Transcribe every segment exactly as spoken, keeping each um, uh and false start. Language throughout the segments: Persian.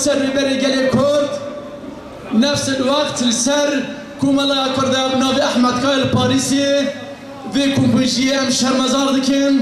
سر بری گلی کرد نفس الوقت لسر کوملا کرده بناب احمد کایل پاریسی و کمپوزیه ام شرمزار دکن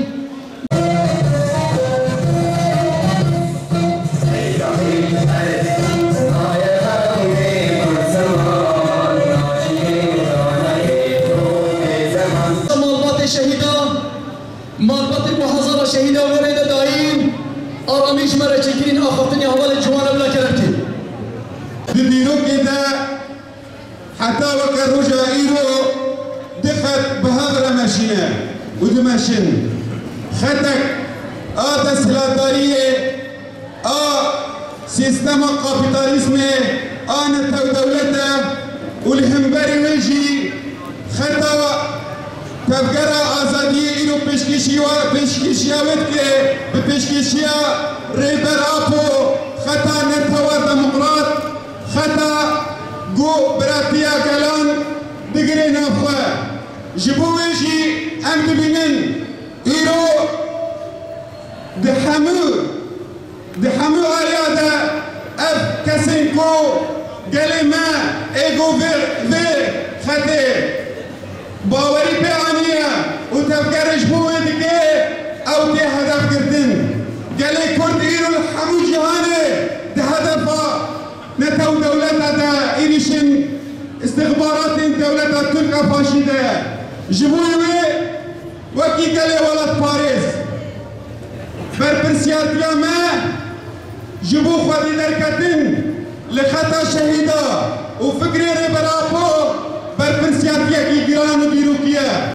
مالبات شهیدا مالبات دو هزار شهیدا ورده داین آرامیش مرا چکرین آخفتنی حوال جوان بلا کرد ببینو که حتى وكان رجع إيرو دخل بهذا ماشينة ودو ماشين خدك آ تسلطارية آ سيستم كابيتاليزمي آ نتو دولته والهمبري ويجي خطا تفكر آزادية إيرو بشكشيا بشكشيا وتكي بشكشيا ريبر أبو خطا نتو ديمقراط خطا گو براتیا کلان دگری نافوا جبویجی ام دبینن ایرو دحمو دحمو آریادا اف کسین کو گلی ما ایگو ویر ویر خطه باوری پیانیه و تفکر جبوی دگه او دی هدف کردن گلی کرد ایرو الحمو جهانه ده هدفا نتو دولتها دا إيريشن استخبارات دولتها تركا فاشيدة جبوي وكي قالي ولد باريس بربرسيات ما جبو خدي دركتن لخطا شهيدا وفكري ربرابو بربرسيات يكي جيران بيروكيا